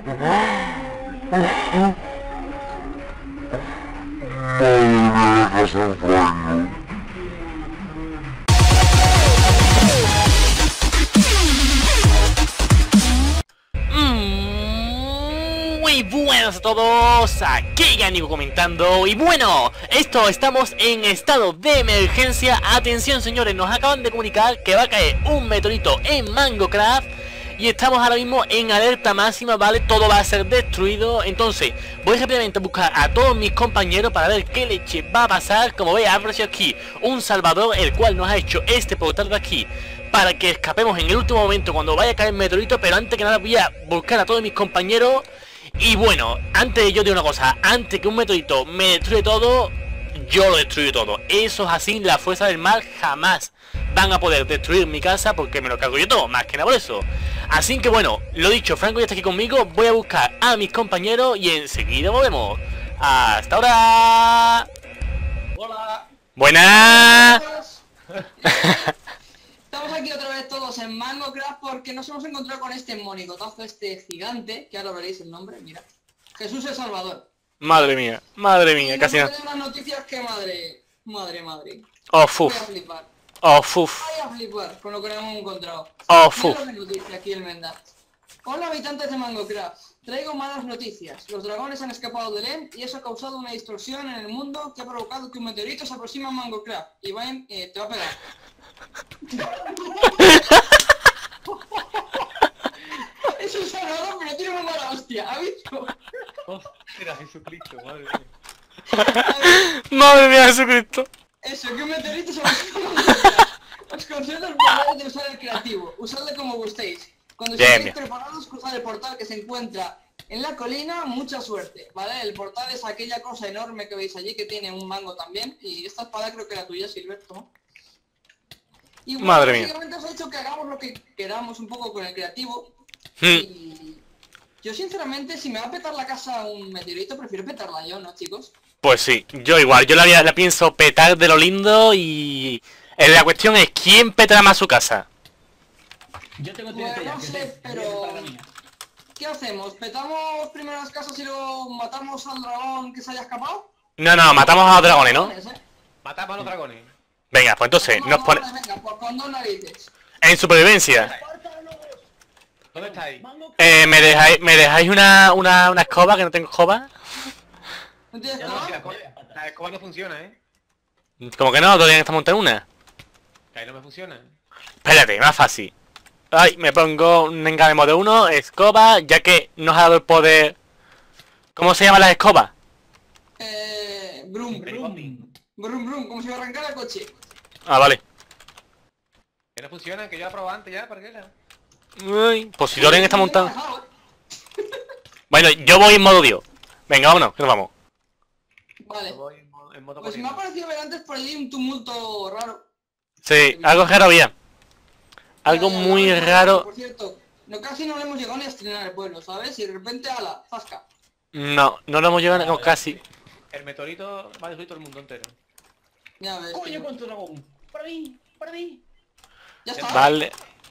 Muy buenas a todos, aquí Ganico comentando. Y bueno, estamos en estado de emergencia. Atención señores, nos acaban de comunicar que va a caer un meteorito en Mangocraft y estamos ahora mismo en alerta máxima, ¿vale? Todo va a ser destruido. Entonces voy rápidamente a buscar a todos mis compañeros para ver qué leche va a pasar. Como veis, ha aparecido aquí un salvador, el cual nos ha hecho este portal de aquí para que escapemos en el último momento cuando vaya a caer el meteorito. Pero antes que nada voy a buscar a todos mis compañeros. Y bueno, antes yo digo una cosa, antes que un meteorito me destruye todo, yo lo destruyo todo. Eso es así, la fuerza del mal jamás van a poder destruir mi casa porque me lo cargo yo todo, más que nada por eso. Así que bueno, lo dicho, Franco ya está aquí conmigo, voy a buscar a mis compañeros y enseguida volvemos. ¡Hasta ahora! Hola. ¡Buenas! Estamos aquí otra vez todos en Mangocraft porque nos hemos encontrado con este monigotazo, este gigante, que ahora veréis el nombre, mira. Jesús el Salvador. Madre mía, casi nada. Las noticias que madre. Oh, Voy fuf. a flipar. Oh, fuf. Voy a flipar con lo que nos hemos encontrado. Oh, fuf. Mira la noticia aquí el Menda. Hola habitantes de Mangocraft, traigo malas noticias. Los dragones han escapado de Lem y eso ha causado una distorsión en el mundo que ha provocado que un meteorito se aproxime a Mangocraft. Y vayan, te va a pegar. Es un salvador, pero tiene una mala hostia, ¿ha visto? Era Jesucristo, madre mía. Madre mía, Jesucristo. Eso, que un meteorito se aproxima a Mangocraft. Os concedo el poder de usar el creativo, usadlo como gustéis. Cuando estéis preparados, cruzad el portal que se encuentra en la colina, mucha suerte, ¿vale? El portal es aquella cosa enorme que veis allí que tiene un mango también. Y esta espada creo que era tuya, Silberto. Y bueno, Madre mía. básicamente os he dicho que hagamos lo que queramos un poco con el creativo. Y yo sinceramente, si me va a petar la casa un meteorito, prefiero petarla yo, ¿no, chicos? Pues sí, yo igual, yo la pienso petar de lo lindo y... la cuestión es, ¿quién petará más su casa? Yo tengo Pues no sé, pero... ¿Qué hacemos? ¿Petamos primero las casas y luego matamos al dragón que se haya escapado? No, matamos a los dragones, ¿no? Matamos a los dragones. Venga, pues entonces, nos pone... Venga, pues con dos narices. En supervivencia. ¿Dónde estáis? ¿Me dejáis una escoba, que no tengo escoba? ¿No tienes Ya escoba? no, la escoba no funciona, Como que no, todavía está montada una. Que ahí no me funciona. Espérate, más fácil. Ay, me pongo un engabe modo 1, escoba, ya que nos ha dado el poder... ¿Cómo se llaman las escobas? Brum, como si me arrancara el coche. Ah, vale. Que no funciona, que yo he probado antes ya, ¿para qué era? Uy, pues si Dorian está montado. Bueno, yo voy en modo Dios. Venga, vámonos, que nos vamos. Vale. Yo voy en moto Pues me ha corriendo. parecido ver antes por allí un tumulto raro. Sí, algo raro había. Algo muy raro. Por cierto, casi no le hemos llegado ni a estrenar el pueblo, ¿sabes? Y de repente, ala, zasca. No lo hemos llegado no, casi. El meteorito va a destruir todo el mundo entero. Ya ves. ¡Coño, cuánto dragón! ¡Para mí! Ya está. Vale.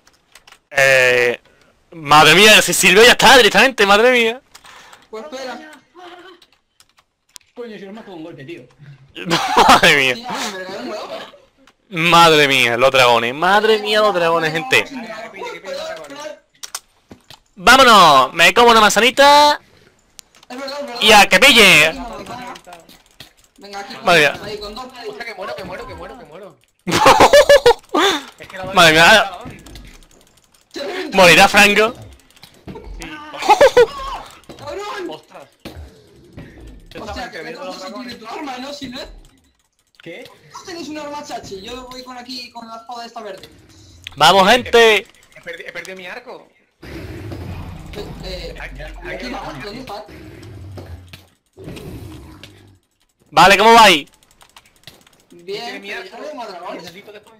Madre mía, si Silvio ya está directamente, madre mía. Pues espera. Coño, si nos mato con un golpe, tío. Madre mía. Tía, me regaló un huevo. Madre mía, los dragones. Madre mía, los dragones, gente. Que pide dragones. Vámonos, me como una manzanita Es verdad, es verdad. y a que pille. Venga, aquí con, Vale, ya. ahí, con dos narices. Hostia, que muero. Es que la Madre mía. Morirá Franco. Sí. ¡Cabrón! Ostras. Hostia, que me los dragones. tu arma, ¿no? Si no es... ¿Qué? ¿No tenéis un arma, chachi? Yo voy con aquí, con la espada esta verde. Vamos, gente. He perdido mi arco. Aquí no, ¿dónde está? Vale, ¿cómo vais? Bien, mi pero arco. ya no hay más dragones. Necesito después.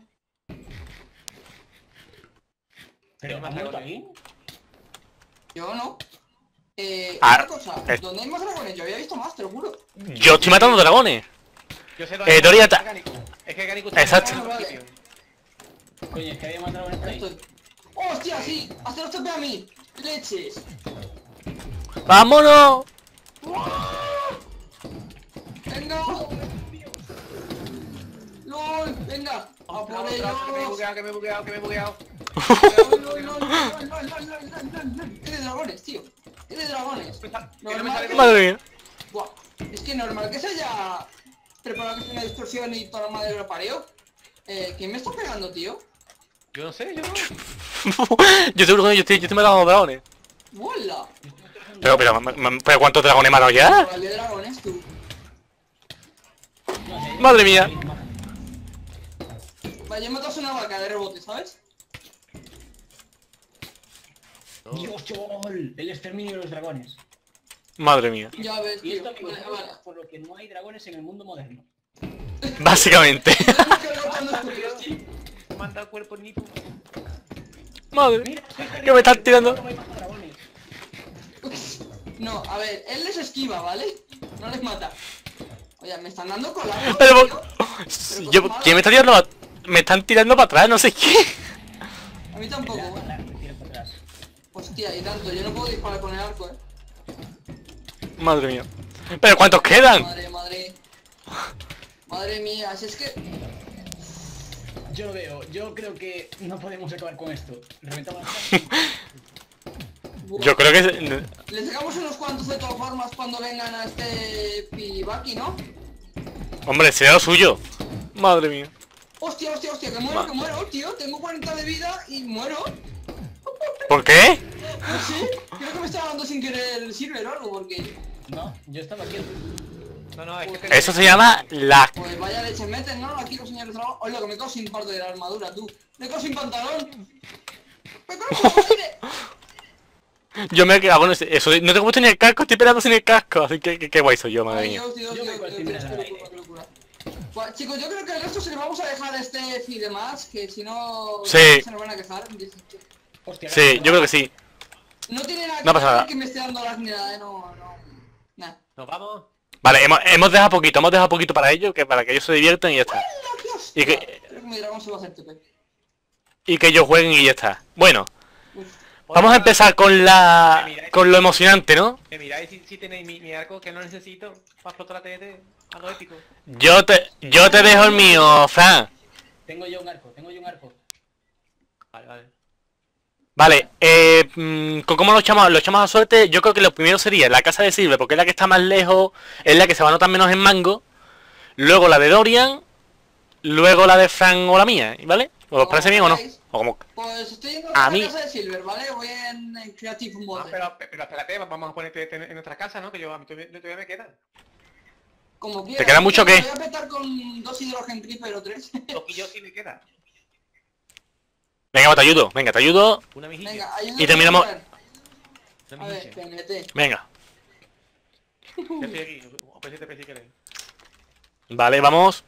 ¿Pero más has muerto dragones. ahí? Yo no. Ah, Otra cosa, es- ¿dónde hay más dragones? Yo había visto más, te lo juro. Yo estoy matando dragones. Yo sé dónde Doria está ta- Gánico. Es que Gánico está Exacto. en el Vale. sitio. Coño, es que había matado dragones por ahí. Hostia, sí, haceros tope a mí. Leches. ¡Vámonos! ¡Venga! ¡Lol! ¡Venga! ¡A por ellos! Que me he bugueado. ¡Lol, lol, lol, lol, lol, lol, lol! ¡Qué de dragones, tío! ¡Qué de dragones! Normal que... Madre mía. Buah, es que normal que se haya preparado que tenga distorsión y toda la madre lo parió. ¿Quién me está pegando, tío? Yo no sé, yo no. Yo seguro que yo estoy matando a los dragones. ¡Hola! Pero ¿cuántos dragones he matado ya? ¿Cuál de dragones, tú? Madre mía. Vaya, matas una vaca de rebote, ¿sabes? Dios, chol, el exterminio de los dragones. Madre mía. Ya ves, Y tío. esto me Vale, vale. por lo que no hay dragones en el mundo moderno. Básicamente. Manda cuerpo ni tú. Madre. Mira, ¿Qué me están tirando? no hay más dragones. No, a ver, él les esquiva, ¿vale? No les mata. Oye, me están dando cola. Pero... tío. ¿Quién me está tirando? Me están tirando para atrás, no sé qué. A mí tampoco, Me ¿eh? tiro para atrás. Hostia, y tanto, yo no puedo disparar con el arco, Madre mía. ¿Pero cuántos quedan? Madre. Madre mía, si es que... Yo lo veo, yo creo que no podemos acabar con esto. Reventamos la Buah. Yo creo que... Les sacamos unos cuantos de todas formas cuando vengan a este Piribaki, ¿no? Hombre, será lo suyo. Madre mía. Hostia, que muero, tío. Tengo 40 de vida y muero. ¿Por qué? No sé, creo que me estaba dando sin querer el silver o algo, porque... No, yo estaba aquí. No, es que Eso se llama la... Pues vaya leche meten, ¿no? Aquí los señores dragones... Oye, que me quedo sin parte de la armadura, tú. Me quedo sin pantalón. Me quedo sin pantalón. Yo me he quedado, bueno, eso, no tengo puesto ni el casco, estoy peleando sin el casco, así que qué guay soy yo, madre Ay, mía. Dios, Yo me cuento sin nada. qué locura. Bueno, chicos, yo creo que el resto se le vamos a dejar a este feed de más, que si no... Sí. Se nos van a quejar. Hostia, Sí, yo creo que sí. No tiene nada No pasa nada. que me esté dando las ni nada, no... Nada. nos vamos. Vale, hemos dejado poquito para ellos, que para que ellos se diviertan y ya está. Y que- Creo que mi dragón se va a hacer TP. Y que ellos jueguen y ya está. Bueno, Uf. vamos a empezar con lo emocionante, ¿no? Que miráis si tenéis mi arco que no necesito para explotar la TNT. Algo épico. Yo te dejo el mío, Fran. tengo yo un arco. Vale. Vale, ¿cómo lo echamos? ¿Lo echamos a suerte? Yo creo que lo primero sería la casa de Silver, porque es la que está más lejos, es la que se va a notar menos en mango. Luego la de Dorian, luego la de Fran o la mía, ¿vale? ¿Os parece bien o no? O como... Pues estoy yendo A a la mí- casa de Silver, ¿vale? Voy en Creative Mode. Pero espérate, vamos a ponerte en nuestras casas, ¿no? Que a mí todavía me quedan. Como quieras. ¿Te queda mucho o qué? Voy a petar con 2 Hydrogen Creeper o 3. Loquillo sí me queda. Venga, te ayudo, venga, te ayudo. Una mejilla. Venga, ayúdame Y terminamos- a ver. Una A ver, mejilla. TNT. Venga. Ya estoy aquí. O pensé si queréis. Vale, vamos.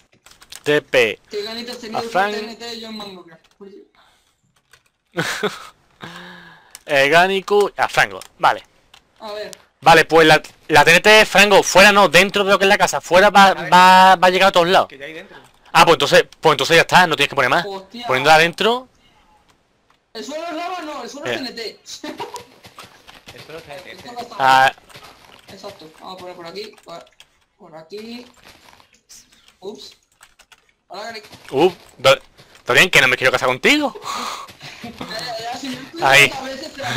TP. Qué ganitas tenía A de Frank. TNT yo en Mango. Ganiku. A Frango. Vale. A ver. Vale, pues la TNT Frango, fuera no, dentro de lo que es la casa. Fuera va a llegar a todos lados. Que ya hay dentro. Ah, pues entonces ya está, no tienes que poner más. Hostia. Poniéndola adentro. ¿El suelo es lava? No, el suelo es TNT. Esto no está Esto dentro. no está mal. Ah, Exacto. Vamos a poner por aquí. Por aquí. Ups. Hola, Gary. Dorian, que no me quiero casar contigo. Si me estoy Ahí. a veces te la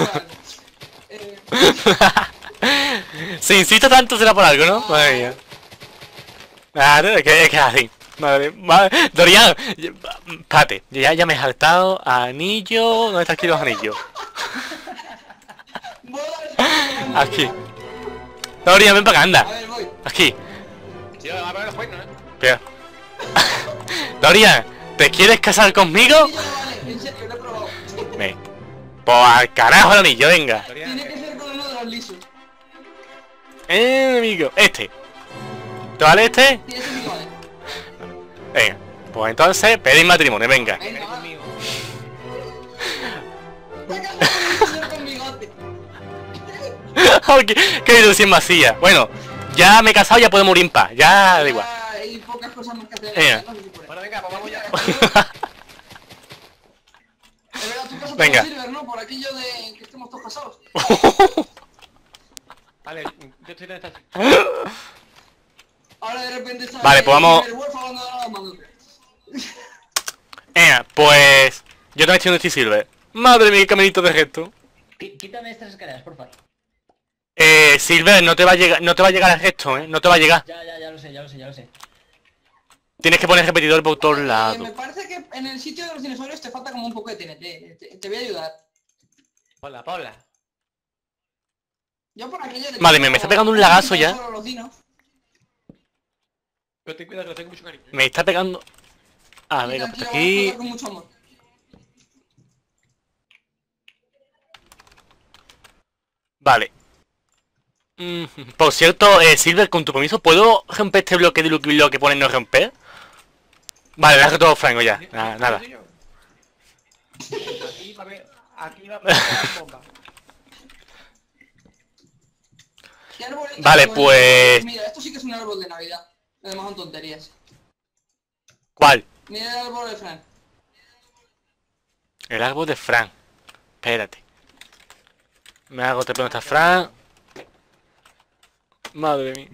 cual. Si insisto tanto será por algo, ¿no? Madre mía. Claro, es que es así. Madre. Dorian, espérate, ya me he saltado. Anillo. ¿Dónde están aquí los anillos? Aquí. Dorian, ven para acá, A anda. ver, voy. Aquí. Sí, va a poner los cuernos, ¿eh? Espera. Dorian, ¿te quieres casar conmigo? Sí, ya vale, en serio, lo he probado. Ven. Pues al carajo el anillo, venga. Dorian, Tiene que ser con uno de los lisos. Amigo, este. ¿Te vale este? Sí, ese sí que vale. Venga. Pues entonces, pedid matrimonio, venga. Venga, eres va. conmigo. Está casado con un señor con bigote. Oh, qué ilusión vacía. Bueno, ya me he casado, ya puedo morir en paz. Ya da igual. Ya hay pocas cosas más que hacer. Venga. No sé si por ahí. Bueno, venga, pues vamos ya. De verdad, tu casa Venga. te Silver, ¿no? Por aquello de que estemos todos casados. Yo estoy en esta... Ahora de repente sale Vale, pues vamos. el huérfano abandonado a mano. Pues... Yo también estoy en este Silver. Madre mía, qué caminito de gesto. Quítame estas escaleras, por favor. Silver, no te va a llegar, no te va a llegar el gesto, no te va a llegar. Ya lo sé, ya lo sé. Tienes que poner repetidor por todos lados. Me parece que en el sitio de los dinosaurios te falta como un poco de TNT. Te voy a ayudar. Paula. Yo por aquello de... Madre mía, me está pegando un lagazo ya. Solo los dinos. Pero ten cuidado que lo tengo mucho cariño. Me está pegando... Ah, Y venga, tranquilo, pues vamos a aquí... jugar con mucho amor. Vale. Por cierto, Silver, con tu permiso, ¿puedo romper este bloque de lo que pone no romper? Vale, deja todo franco ya. Nada. Aquí va a haber... Aquí va a haber una bomba. ¿Qué árbol es? Vale, pues... Mira, esto sí que es un árbol de Navidad. Además son tonterías. ¿Cuál? Mira el árbol de Fran. El árbol de Fran. Espérate. Me hago te pregunta Fran. Madre mía.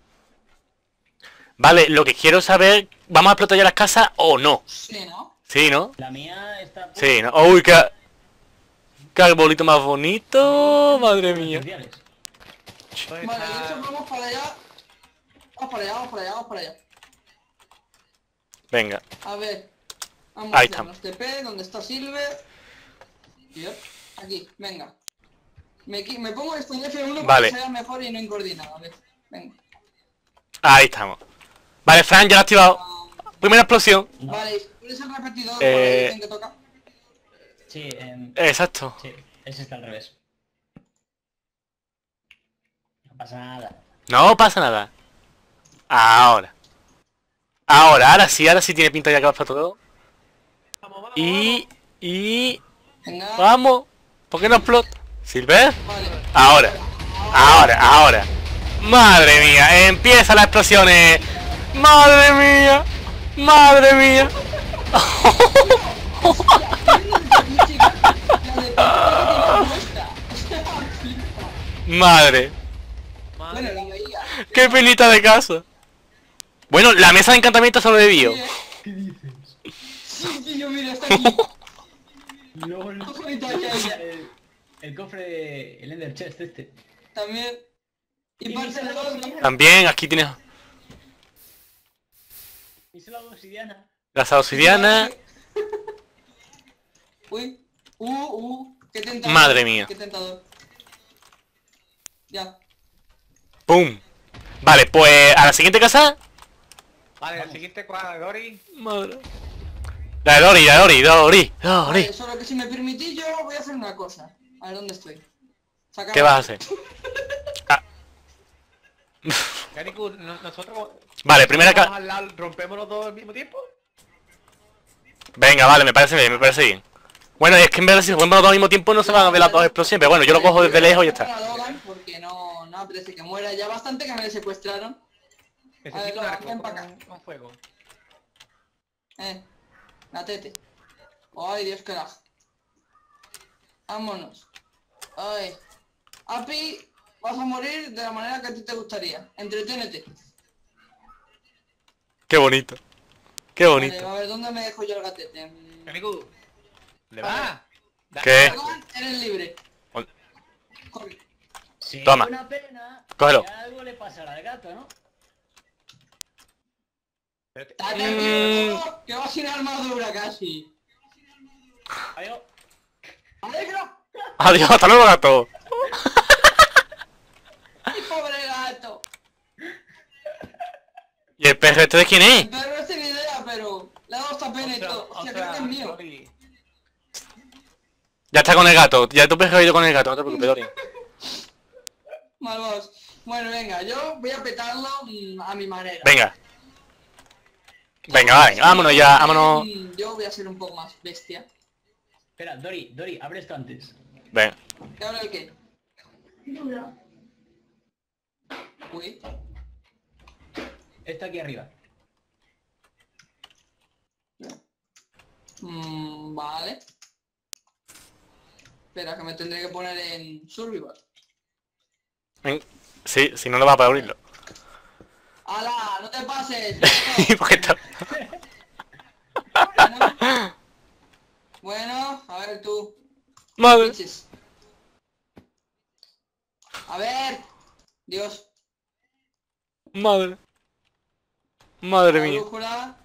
Vale, lo que quiero saber... ¿Vamos a explotar ya las casas o no? Sí, ¿no? Sí, ¿no? La mía está... Sí, ¿no? Uy, qué arbolito más bonito. Madre mía. Sociales. ¿Dónde Vale, está? y eso vamos para allá. Vamos para allá. Venga. A ver. Vamos Ahí a hacernos TP, donde está Silver. Yep. Aquí, venga. Me pongo esto en F1 para Vale. que sea mejor y no incoordinado. A ver, venga. Ahí estamos. Vale, Fran, ya lo he activado. Primera explosión. No. Vale, ¿cuál es el repetidor por la dirección que toca? Sí, Exacto. sí, ese está al revés. No pasa nada. No pasa nada. Ahora sí tiene pinta ya que va para todo. Vamos. Y... Venga. Vamos. ¿Por qué no explota? ¿Silver? Vale. Ahora. Madre mía, empiezan las explosiones. Madre mía. Madre. Bueno, la veía. Qué penita de casa. Bueno, la mesa de encantamiento sobrevivió. ¿Qué dices? Sí, tío, mira, está aquí. LOL. Ojo de Italia, ella. El cofre de... El Ender Chest este. También. Y parte de dos. También aquí tienes Y solo hago obsidiana. la obsidiana. Uy. Qué tentador. Madre mía. Qué tentador. Ya. ¡Pum! Vale, pues a la siguiente casa. Vale, el siguiente cuadro, Dori. Madre. La de Dori. Vale, solo que si me permitís yo voy a hacer una cosa. A ver dónde estoy. Sacar ¿Qué vas a hacer? Caricu, nosotros... Vale, primera vamos casa. al lado, rompemos los dos al mismo tiempo. Venga, vale, me parece bien. Bueno, es que en verdad si jugamos todo al mismo tiempo no se van a ver las dos explosiones, pero bueno, yo lo cojo desde lejos y ya está. A Logan porque no apetece que muera. Ya bastante que me le secuestraron. Necesito un arco ven pa' acá. con fuego. La tete. Ay, Dios, que lag. Vámonos. Ay. Api, vas a morir de la manera que a ti te gustaría. Entreténete. Qué bonito. Vale, a ver, ¿dónde me dejo yo el gatete? Caricu, ¿le va? ¿Qué? Logan, eres libre. Ol- Corre. Sí, Toma. una pena. Cógelo. Que algo le pasará al gato, ¿no? Está tranquilo, que va sin armadura casi. Adiós. ¡Alegra! Adiós, hasta luego, gato. ¡Ay, pobre gato! ¿Y el perro este de quién es? Pero no tengo idea, pero le ha dado esta pena y todo. Hostia, creo que es mío. Dori. Ya está con el gato, ya tu perro ha ido con el gato, no te preocupes, Dori. Malvos. Bueno, venga, yo voy a petarlo a mi manera. Venga, vale, vámonos ya, vámonos. Yo voy a ser un poco más bestia. Espera, Dori, abre esto antes. Venga. ¿Y ahora el qué? Uy. Esto aquí arriba. Vale. Espera, que me tendré que poner en survival. Sí, si no, no va a poder abrirlo. ¡Hala! ¡No te pases! ¿Por qué está? Bueno, a ver tú. Madre. Pinches. A ver. Dios. Madre. Madre La mía. brújula.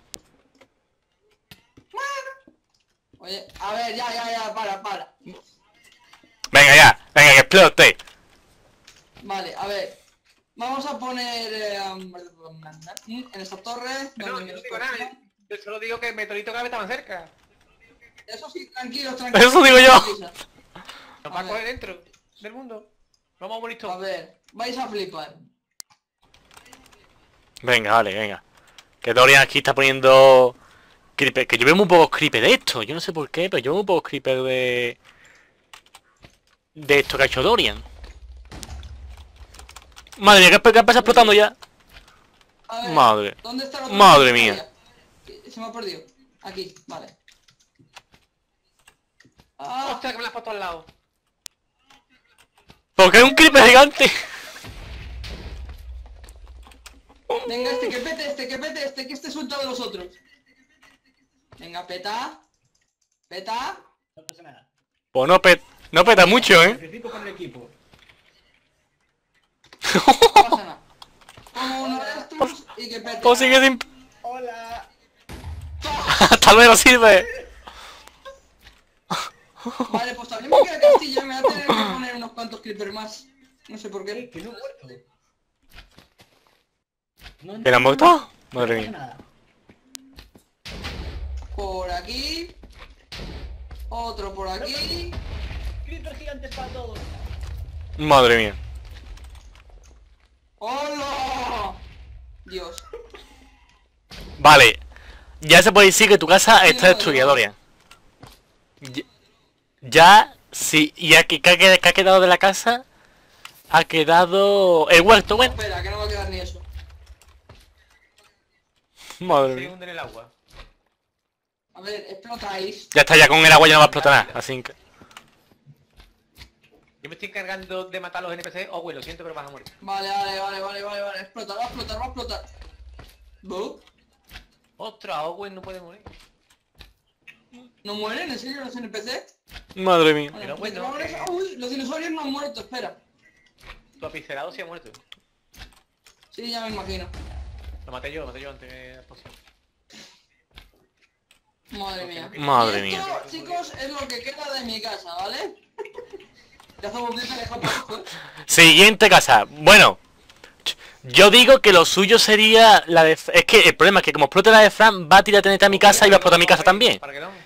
Oye, a ver, ya, para. Venga ya, venga que explote. Vale, a ver. Vamos a poner en esta torre. No, donde yo no nos digo nada. toca. Yo solo digo que el meteorito cada vez está más cerca. Eso sí, tranquilos. Eso digo yo. tranquila. Nos va A a ver. coger dentro del mundo. Vamos a morir A todos. ver, vais a flipar. Venga, vale, venga. Que Dorian aquí está poniendo creeper. Que yo veo muy pocos creeper de esto. Yo no sé por qué, pero yo veo muy pocos creeper de esto que ha hecho Dorian. Madre mía, que empieza explotando ya. A ver, Madre. ¿dónde está la Madre mía. Se me ha perdido. Aquí, vale. Hostia, que me la has puesto al lado. Porque hay un creeper gigante. Venga, que pete, que este suelta de los otros. Venga, peta. Peta. No pasa nada. Pues no peta mucho, Sacrifico por el equipo. No pasa nada. Como uno de estos y que pete. O sigue sin... Hola. Hasta luego, sirve. Vale, pues también me queda castillo y me voy a tener que poner unos cuantos creepers más. No sé por qué. Que no he muerto. No ¿Que la han muerto? Madre no pasa mía. nada. Por aquí. Otro por aquí. Creeper gigantes para todos. Madre mía. ¡Hola! Dios. Vale. Ya se puede decir que tu casa Sí, está no, destruida, no. Dorian. Ya, sí, ya que ha quedado de la casa, ha quedado el huerto, bueno. Espera, que no va a quedar ni eso. Madre Se mía. hunde en el agua. A ver, explotáis. Ya está, ya con el agua ya no va a explotar nada, así que... Yo me estoy encargando de matar a los NPC. Oh, güey, lo siento, pero vas a morir. Vale. Explota, va a explotar. ¿Bu? Ostras, oh, güey, no puede morir. ¿No mueren? ¿En serio los NPC? Madre mía. Pero bueno, vámonos. Uy, los dinosaurios no han muerto, espera. Tu apicerado sí ha muerto. Sí, ya me imagino. Lo maté yo antes que la poción. Madre mía. Madre Y esto, mía. chicos, es lo que queda de mi casa, ¿vale? Ya somos bien alejados por esto, ¿eh? Siguiente casa. Bueno. Yo digo que lo suyo sería la de... Es que el problema es que como explote la de Fran, va a tirar TNT a mi casa y va a explotar mi casa también. ¿Para qué no?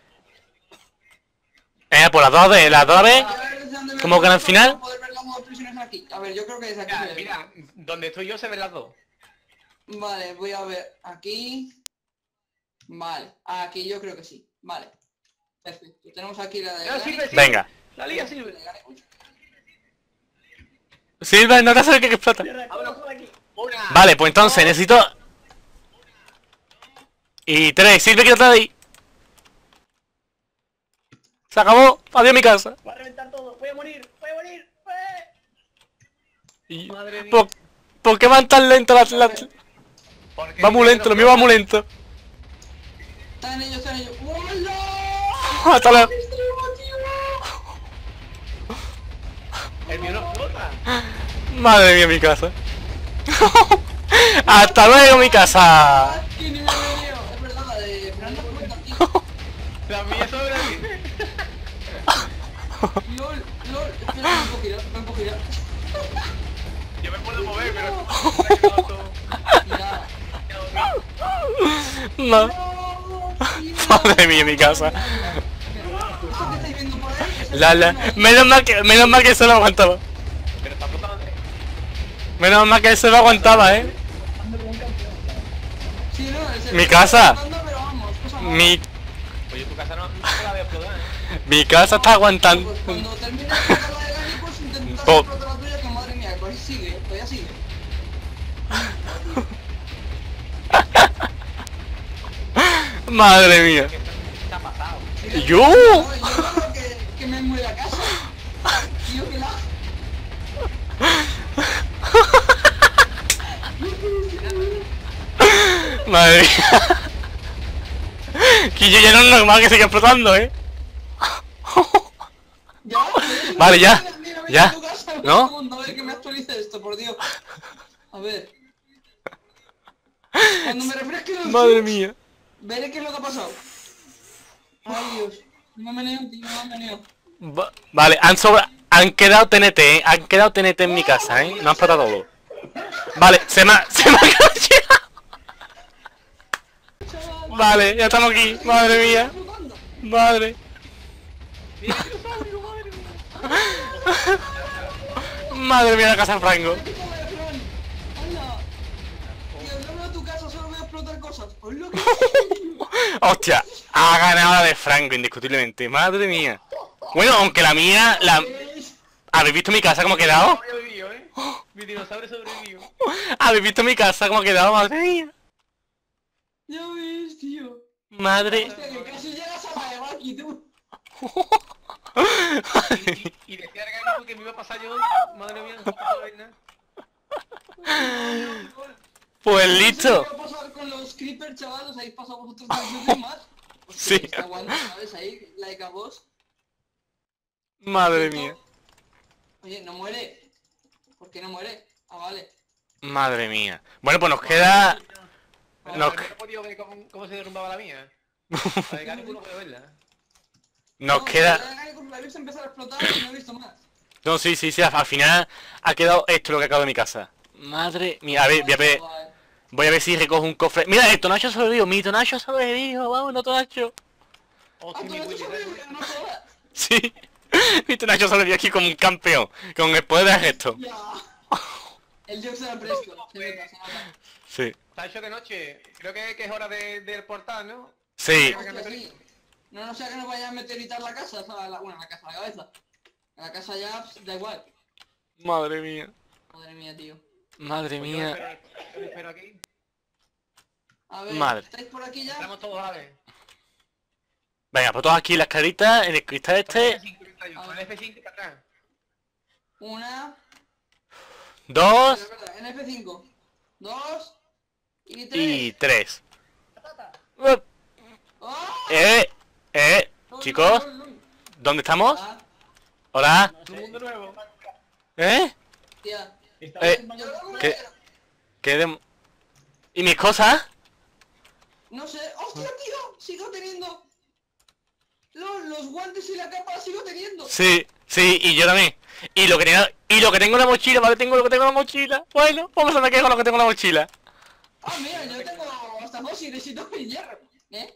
Pues las dos veces, A ver, ¿desde dónde me ¿Cómo pongo que al para final? poder ver las dos prisiones aquí? A ver, yo creo que desde aquí. Mira, se ve. mira, donde estoy yo se ven las dos. Vale, voy a ver aquí. Vale, aquí yo creo que sí. Vale. Perfecto. Tenemos aquí la de... Ya, sirve, sirve. Venga. La liga sirve. Silver, no te acerques que explota. Vámonos por aquí. Una. Vale, pues entonces necesito... Y 3, Silver, quítate de ahí. Se acabó, adiós mi casa. Va a reventar todo. Voy a morir. Y- Madre mía. ¿Por qué van tan lentos las... Porque Va muy lento, lo mío va muy lento. Están ellos. ¡Hola! Hasta luego. El mío no flota. Madre mía mi casa. Hasta luego mi casa. ¡Qué nivel medio! Es verdad, la de Fernando cuenta, tío. La mía sobra aquí. LOL. Espera, me puedo girar. Yo me puedo mover, pero... Mira. No. Madre mía mi casa. ¿Esto que estáis viendo por ahí? Es el La. teléfono. Menos mal que eso lo aguantaba. Pero está flotando. Menos mal que eso lo aguantaba, Sí, no, es el Mi teléfono casa. flotando, pero vamos, cosa mala. Oye, tu casa no la veo explotar, ¿eh? Mi casa está aguantando. Pues cuando termine de explotar la de Gani, pues intentas Po- explotar la tuya, que madre mía, pues sigue, todavía sigue. Madre mía. ¿Qué ha pasado? ¿Yo? No, yo creo que me mueve la casa. Tío, que la... Madre mía. Que yo ya no es normal que siga explotando, Ya, Vale, ya, mira, ya, tu casa, un ¿no? segundo, a ver que me actualice esto, por Dios. A ver. Cuando me refresque los Madre chips, mía. veré qué es lo que ha pasado. Ay, Dios. No me meneo, tío, no me meneo. Vale, han quedado TNT, Han quedado TNT en mi casa, No han explotado todo. Vale, se me ha quedado llegado. Chaval, Vale, ya estamos aquí. Madre mía. flotando. Madre. Mira el dinosaurio, madre mía. Madre mía la casa de Franco. ¿Qué pasa, Fran? ¡Hala! Tío, no veo tu casa, solo veo explotar cosas. ¡Hola, qué Hostia, ha ganado la de Franco indiscutiblemente. Madre mía. Bueno, aunque la mía, es? ¿habéis visto mi casa cómo ha quedado? Sobrevivió, Mi dinosaurio sobrevivió. ¿Habéis visto mi casa cómo ha quedado? Madre mía. Ya ves, tío. Madre. Hostia, que casi llegas a la de Baki, tú. Y decía Argánico que me iba a pasar yo, madre mía, no puedo ver nada. Pues No sé listo. qué va a pasar con los creepers, chaval, os habéis pasado vosotros 3 veces más. Hostia, Sí. está guay, ¿sabes? Ahí, like a boss. Madre mía. Oye, no muere. ¿Por qué no muere? Ah, vale. Madre mía. Bueno, pues nos queda... Pero No. no he podido ver cómo se derrumbaba la mía. La de Argánico no puedo verla. Nos No, queda... la he visto empezar a explotar y no he visto más. No, sí, al final ha quedado esto lo que ha quedado de mi casa. Madre mía, a ver, voy a ver si recojo un cofre. Mira, el Tonacho sobrevivió, mi Tonacho sobrevivió, vámonos Tonacho. Oh, Ah, sí, tú mi no te Willy, sobrevives, no jodas. Sí, mi Tonacho sobrevivió aquí como un campeón, con el poder de gesto. Ya. El Jock se lo presto, se nota, se nota. Sí, Está hecho de noche. Creo que es hora del portal, ¿no? sí, Hostia, sí. No, no sea que nos vaya a meteoritar la casa, ¿sabes? Bueno, la casa, la cabeza. La casa ya, pss, da igual. madre mía, Madre mía, tío. madre Pues yo mía, espero aquí. A ver, Madre. ¿estáis por aquí ya? Entramos todos a la vez. venga, pues todos aquí las caritas, en el cristal este, Con el F5 para atrás. Una. dos Pero, verdad, en F5. 2. Y 3. y tres. ¡Oh! Chicos, ¿dónde estamos? Ah, Hola, Un mundo nuevo. tía. Está Eh, Yo lo hago ¿qué? negro. ¿Qué de... ¿Y mis cosas? No sé. ¡Hostia, tío! Sigo teniendo. Los guantes y la capa la sigo teniendo. Sí, sí, y yo también. Y lo que tengo en la mochila, ¿vale? Tengo lo que tengo en la mochila. Bueno, vamos a ver qué es con lo que tengo en la mochila. Ah, mira, yo tengo hasta fósiles y todo el hierro. ¿Eh?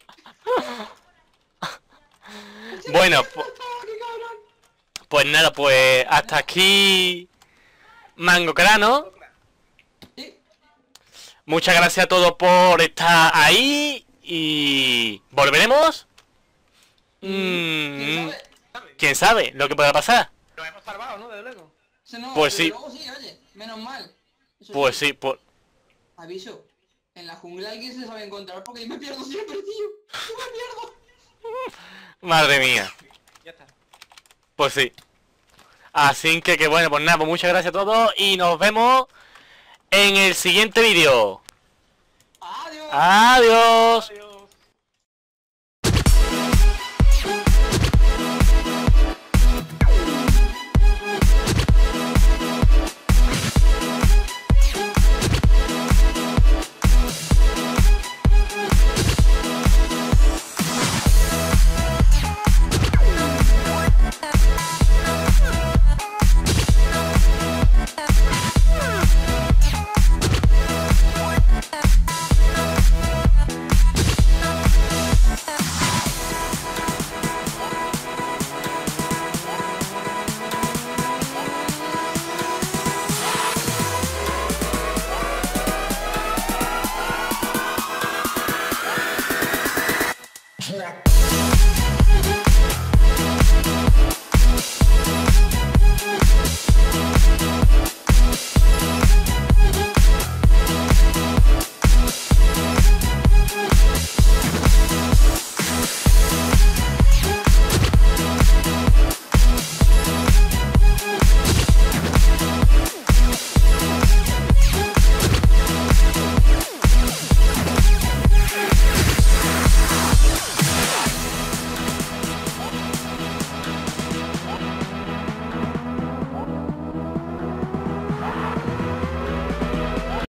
Bueno, ¡Qué cabrón! pues nada, pues hasta aquí Mango Crano. Sí. Muchas gracias a todos por estar ahí y volveremos. ¿Quién sabe? ¿Quién sabe lo que pueda pasar? Nos hemos salvado, ¿no? Desde luego. Se no, Pues desde sí. luego sí, oye, menos mal. Eso Pues sí, pues... Aviso. En la jungla alguien se sabe encontrar porque yo me pierdo siempre, tío. Yo me pierdo. Madre mía. Ya está. Pues sí. Así que bueno, pues nada, pues muchas gracias a todos y nos vemos en el siguiente vídeo. Adiós. Adiós. Adiós.